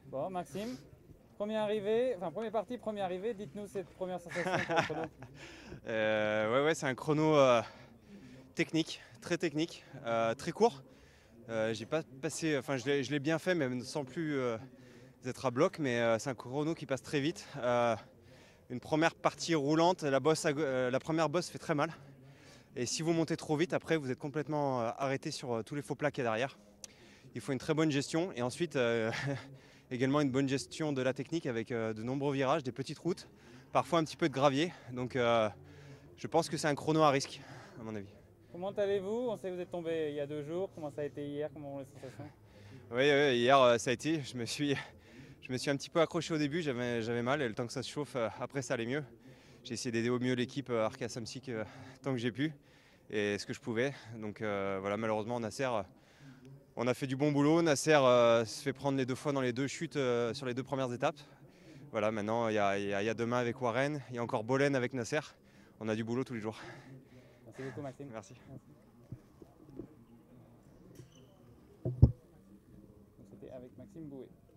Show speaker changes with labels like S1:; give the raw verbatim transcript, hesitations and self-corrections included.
S1: Bon, Maxime, première arrivée, enfin première partie, première arrivée, dites-nous cette première sensation pour le chrono.
S2: Euh, ouais, ouais, c'est un chrono euh, technique, très technique, euh, très court. Euh, j'ai pas passé, enfin, je l'ai, je l'ai bien fait, même sans plus euh, être à bloc, mais euh, c'est un chrono qui passe très vite. Euh, une première partie roulante, la, bosse à, euh, la première bosse fait très mal. Et si vous montez trop vite, après, vous êtes complètement euh, arrêté sur euh, tous les faux plats qu'il y a derrière. Il faut une très bonne gestion et ensuite euh, également une bonne gestion de la technique avec euh, de nombreux virages, des petites routes, parfois un petit peu de gravier. Donc euh, je pense que c'est un chrono à risque, à mon avis.
S1: Comment allez-vous? On sait que vous êtes tombé il y a deux jours, comment ça a été hier, comment vont les sensations?
S2: Oui, oui, hier euh, ça a été, je me suis, je me suis un petit peu accroché au début, j'avais, j'avais mal et le temps que ça se chauffe, euh, après ça allait mieux. J'ai essayé d'aider au mieux l'équipe euh, Arca Samsic euh, tant que j'ai pu et ce que je pouvais. Donc euh, voilà, malheureusement Nasser, euh, on a fait du bon boulot. Nasser euh, se fait prendre les deux fois dans les deux chutes euh, sur les deux premières étapes. Voilà, maintenant il y, y, y a demain avec Warren, il y a encore Bolen avec Nasser. On a du boulot tous les jours.
S1: Merci beaucoup Maxime.
S2: Merci.
S1: Merci. C'était avec Maxime Bouet.